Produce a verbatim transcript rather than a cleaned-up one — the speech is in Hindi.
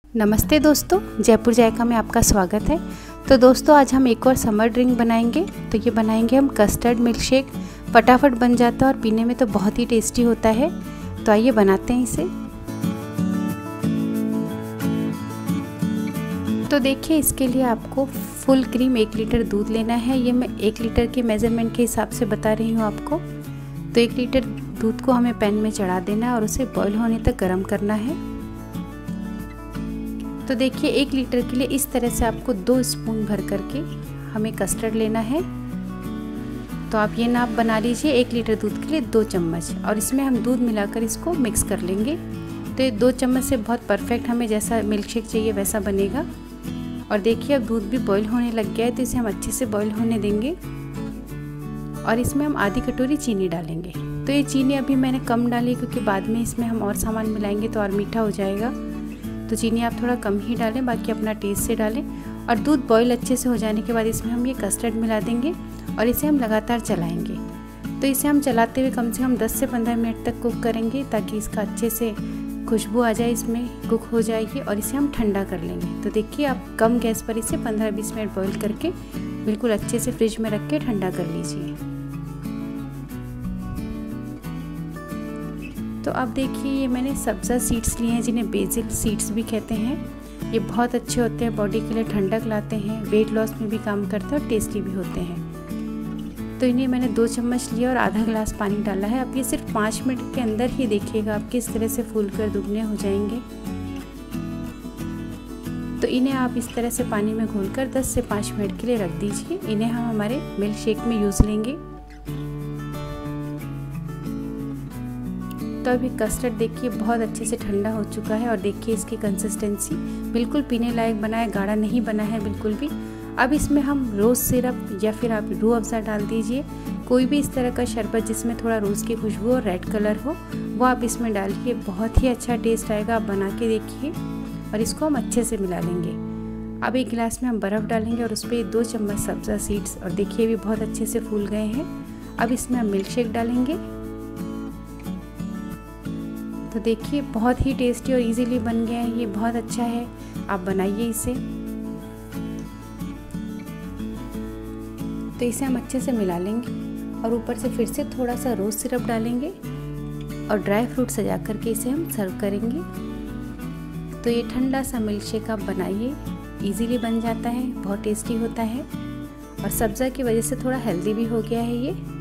नमस्ते दोस्तों, जयपुर जायका में आपका स्वागत है। तो दोस्तों आज हम एक और समर ड्रिंक बनाएंगे। तो ये बनाएंगे हम कस्टर्ड मिल्क शेक। फटाफट बन जाता है और पीने में तो बहुत ही टेस्टी होता है। तो आइए बनाते हैं इसे। तो देखिए, इसके लिए आपको फुल क्रीम एक लीटर दूध लेना है। ये मैं एक लीटर के मेज़रमेंट के हिसाब से बता रही हूँ आपको। तो एक लीटर दूध को हमें पैन में चढ़ा देना है और उसे बॉईल होने तक गर्म करना है। तो देखिए, एक लीटर के लिए इस तरह से आपको दो स्पून भर करके हमें कस्टर्ड लेना है। तो आप ये नाप बना लीजिए, एक लीटर दूध के लिए दो चम्मच, और इसमें हम दूध मिलाकर इसको मिक्स कर लेंगे। तो ये दो चम्मच से बहुत परफेक्ट हमें जैसा मिल्क शेक चाहिए वैसा बनेगा। और देखिए, अब दूध भी बॉईल होने लग गया है, तो इसे हम अच्छे से बॉईल होने देंगे। और इसमें हम आधी कटोरी चीनी डालेंगे। तो ये चीनी अभी मैंने कम डाली क्योंकि बाद में इसमें हम और सामान मिलाएंगे तो और मीठा हो जाएगा। तो चीनी आप थोड़ा कम ही डालें, बाकी अपना टेस्ट से डालें। और दूध बॉईल अच्छे से हो जाने के बाद इसमें हम ये कस्टर्ड मिला देंगे और इसे हम लगातार चलाएंगे। तो इसे हम चलाते हुए कम से कम दस से पंद्रह मिनट तक कुक करेंगे ताकि इसका अच्छे से खुशबू आ जाए, इसमें कुक हो जाएगी। और इसे हम ठंडा कर लेंगे। तो देखिए, आप कम गैस पर इसे पंद्रह बीस मिनट बॉईल करके बिल्कुल अच्छे से फ्रिज में रख के ठंडा कर लीजिए। तो अब देखिए, ये मैंने सब्ज़ा सीड्स लिए हैं जिन्हें बेसिल सीड्स भी कहते हैं। ये बहुत अच्छे होते हैं, बॉडी के लिए ठंडक लाते हैं, वेट लॉस में भी काम करते हैं और टेस्टी भी होते हैं। तो इन्हें मैंने दो चम्मच लिया और आधा गिलास पानी डाला है। अब ये सिर्फ पाँच मिनट के अंदर ही देखिएगा आप किस तरह से फूल कर दुगने हो जाएंगे। तो इन्हें आप इस तरह से पानी में घोलकर दस से पाँच मिनट के लिए रख दीजिए। इन्हें हम हमारे मिल्क शेक में यूज़ लेंगे। तो अभी कस्टर्ड देखिए बहुत अच्छे से ठंडा हो चुका है और देखिए इसकी कंसिस्टेंसी बिल्कुल पीने लायक बना है, गाढ़ा नहीं बना है बिल्कुल भी। अब इसमें हम रोज़ सिरप या फिर आप रूह अफ़ज़ा डाल दीजिए। कोई भी इस तरह का शरबत जिसमें थोड़ा रोज़ की खुशबू और रेड कलर हो वो आप इसमें डालिए, बहुत ही अच्छा टेस्ट आएगा। आप बना के देखिए और इसको हम अच्छे से मिला लेंगे। अब एक गिलास में हम बर्फ़ डालेंगे और उस पर दो चम्मच सब्ज़ा सीड्स, और देखिए भी बहुत अच्छे से फूल गए हैं। अब इसमें हम मिल्क शेक डालेंगे। तो देखिए, बहुत ही टेस्टी और इजीली बन गया है, ये बहुत अच्छा है, आप बनाइए इसे। तो इसे हम अच्छे से मिला लेंगे और ऊपर से फिर से थोड़ा सा रोज़ सिरप डालेंगे और ड्राई फ्रूट सजा करके इसे हम सर्व करेंगे। तो ये ठंडा सा मिल्क शेक आप बनाइए, इजीली बन जाता है, बहुत टेस्टी होता है और सब्ज़ा की वजह से थोड़ा हेल्दी भी हो गया है ये।